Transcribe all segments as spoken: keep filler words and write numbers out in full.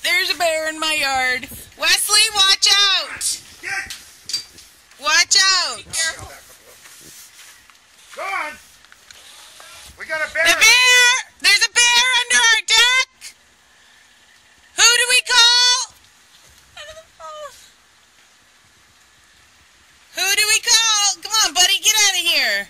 there's a bear in my yard. Wesley, watch out! Watch out! Be careful. Go on. We got a bear. The bear! There's a bear under our deck! Who do we call? Who do we call? Come on, buddy, get out of here.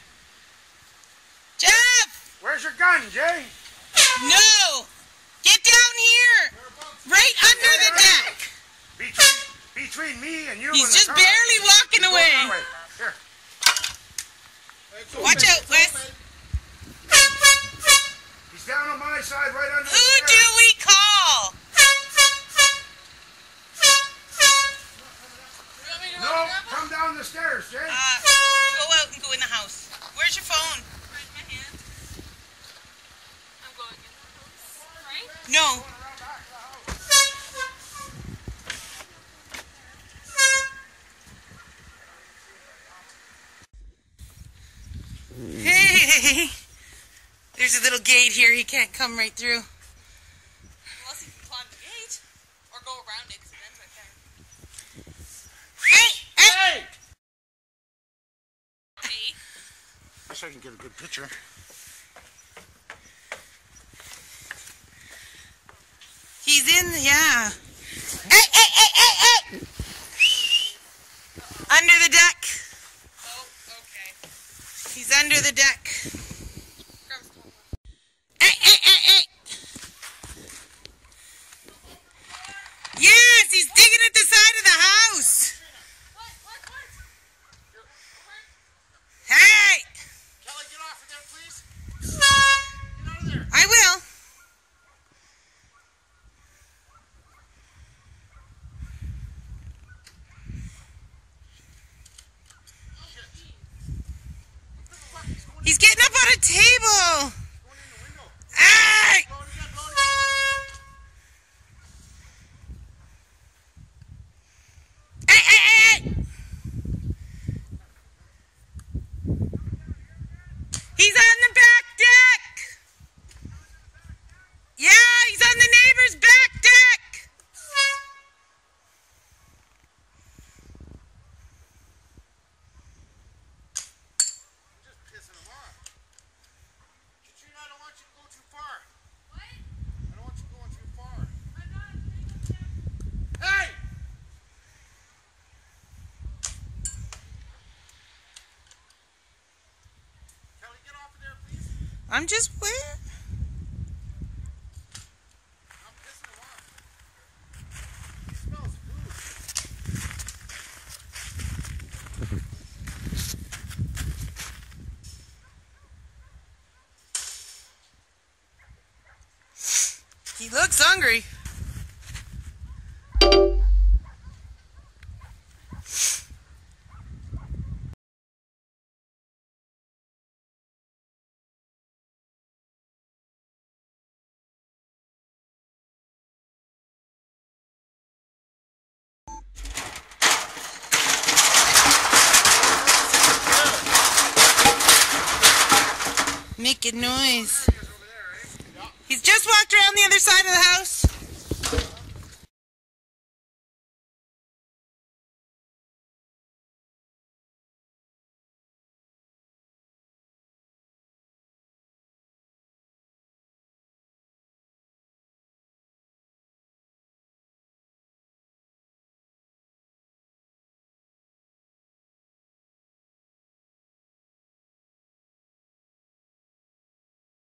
Jeff! Where's your gun, Jay? No! Get down here! Right under the deck! Between, between me and you He's and just the car. barely walking Go away. that way. Here. Watch out, Wes. He's down on my side, right under the Who stairs. do we call? No, come down the stairs, Jay. Uh, go out and go in the house. Where's your phone? Where's my hand? I'm going in the house, right? No. Hey! There's a little gate here. He can't come right through. Unless you can climb the gate. Or go around it, because it ends right there. Hey! Hey! Hey! Hey. I guess I can get a good picture. He's in, yeah. Hey, hey, hey, hey, hey! Under the deck. Oh, okay. He's under the deck. Grab his phone. Hey, hey, hey, hey! Yes, he's digging at the side of the house. What? What? What? Hey! Kelly, get off of there, please. Get out of there. I will. He's getting up on a table. Hey! Hey, hey, hey! He's on the back deck. Yeah, he's on the neighbor's back deck. Just pissing him off. Katrina, I don't want you to go too far. What? I don't want you going too far. I'm not thinking that. Hey! Kelly, get off of there, please. I'm just where? I'm pissing him off. He smells food. He looks hungry. Making noise. He's just walked around the other side of the house.